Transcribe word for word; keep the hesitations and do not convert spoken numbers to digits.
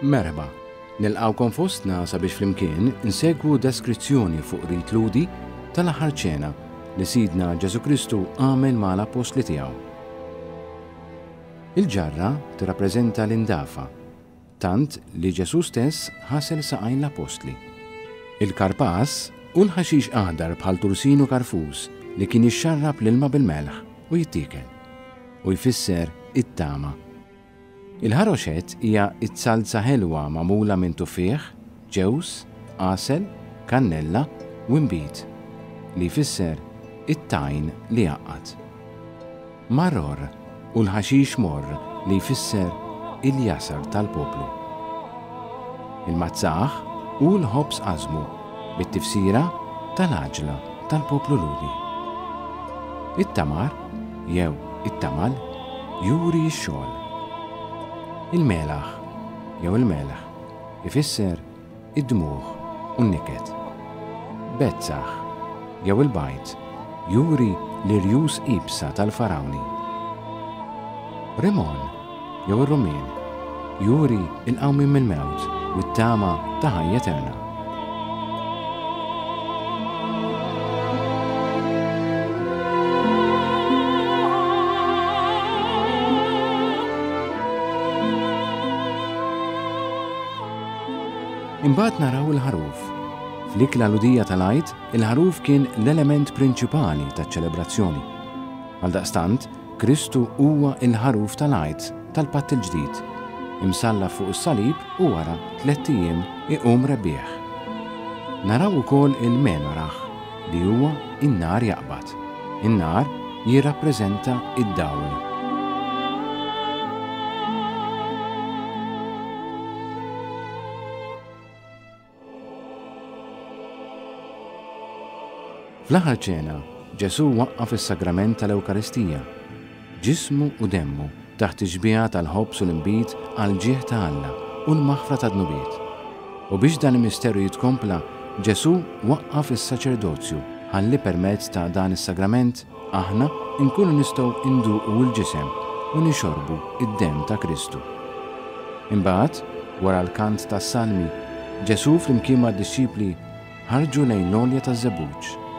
Merħba, nilqawkom fostna sabiex flimkien insegwu deskrizzjoni fuq rit ludi tal-aħħar ċena li Sidna Ġesu Kristu għamel mal-apostli tiegħu. Il-ġarra tirrappreżenta l-indafa, tant li Ġesu stess ħasel saqajn l-apostli. Il-karpas u l-ħaxix aħdar bħal tursinu karfus li kien jixxarrab l-ilma bil-melħ u jittikel u jfisser it-tama. Il-ħaroxet hija it-salza ħelwa magħmula minn tuffieħ, ġews, għasel, kannella u imbit li jfisser it-tajn li jaqqat. Marror u l-ħaxix morr li jfisser il-jasar tal-poplu. Il-mazzaħ u l-ħobs għażmu bit-tifsira tal-aġla tal-poplu ludi. It-tamar jew it-tamal juri x-xogħol. Il-melaħ jew il-melaħ ifisser id-dmuħ u n-niket. Bezzaħ jew il-bajt juri l-irjus ibsa tal-farawni. Rimon jew ir-rumien juri il-qawmim mill-mewt u t-tama ta' ħajja eterna. Imbagħad naraw il-ħaruf. Fl-ikla ludija tal-Għid, il-ħaruf kien l-element prinċipali taċ-ċelebrazzjoni. Għaldaqstant, Kristu huwa il-ħaruf tal-Għid tal-Patt il-ġdid, imsalla fuq is-salib u wara tliet ijiem iqum rebbieħ. Naraw ukoll il-menoraħ li huwa in-nar jaqbad. In-nar jirrappreżenta id-dawl. Fl-aħħar ċena, Ġesu waqqaf is-sagrament tal-Ewkaristija, ġismu u demmu taħt iġbija tal-ħobs u l-imbit għal ġieħ ta' Alla u l-maħfra tad-nubiet. U biex dan il-misterju jitkompla, Ġesu waqqaf is-saċerdozju ħalli permezz ta' dan is-sagrament aħna nkunu nistgħu nduqu l-ġisem u nixorbu id-demm ta' Kristu. Imbagħad, wara l-kant tas-salmi, Ġesu flimkien mad-disċipli ħarġu lejn l-għolja taż-żebbuġ